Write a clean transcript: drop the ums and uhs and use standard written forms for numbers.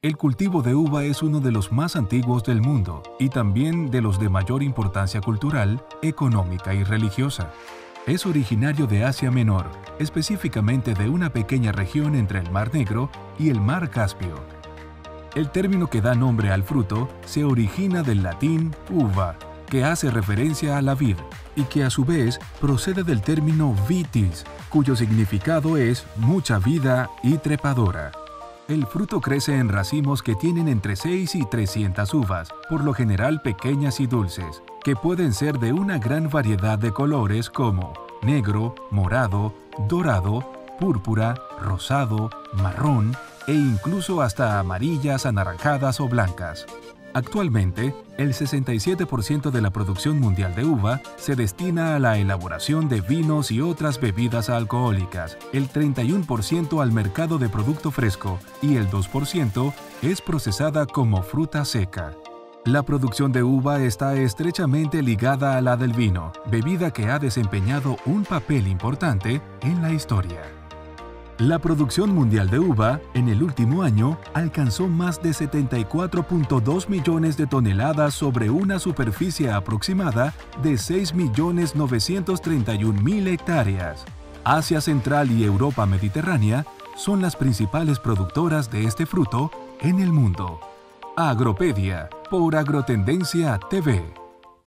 El cultivo de uva es uno de los más antiguos del mundo y también de los de mayor importancia cultural, económica y religiosa. Es originario de Asia Menor, específicamente de una pequeña región entre el Mar Negro y el Mar Caspio. El término que da nombre al fruto se origina del latín uva, que hace referencia a la vid, y que a su vez procede del término vitis, cuyo significado es mucha vida y trepadora. El fruto crece en racimos que tienen entre 6 y 300 uvas, por lo general pequeñas y dulces, que pueden ser de una gran variedad de colores como negro, morado, dorado, púrpura, rosado, marrón e incluso hasta amarillas, anaranjadas o blancas. Actualmente, el 67% de la producción mundial de uva se destina a la elaboración de vinos y otras bebidas alcohólicas, el 31% al mercado de producto fresco y el 2% es procesada como fruta seca. La producción de uva está estrechamente ligada a la del vino, bebida que ha desempeñado un papel importante en la historia. La producción mundial de uva en el último año alcanzó más de 74.2 millones de toneladas sobre una superficie aproximada de 6.931.000 hectáreas. Asia Central y Europa Mediterránea son las principales productoras de este fruto en el mundo. Agropedia, por Agrotendencia TV.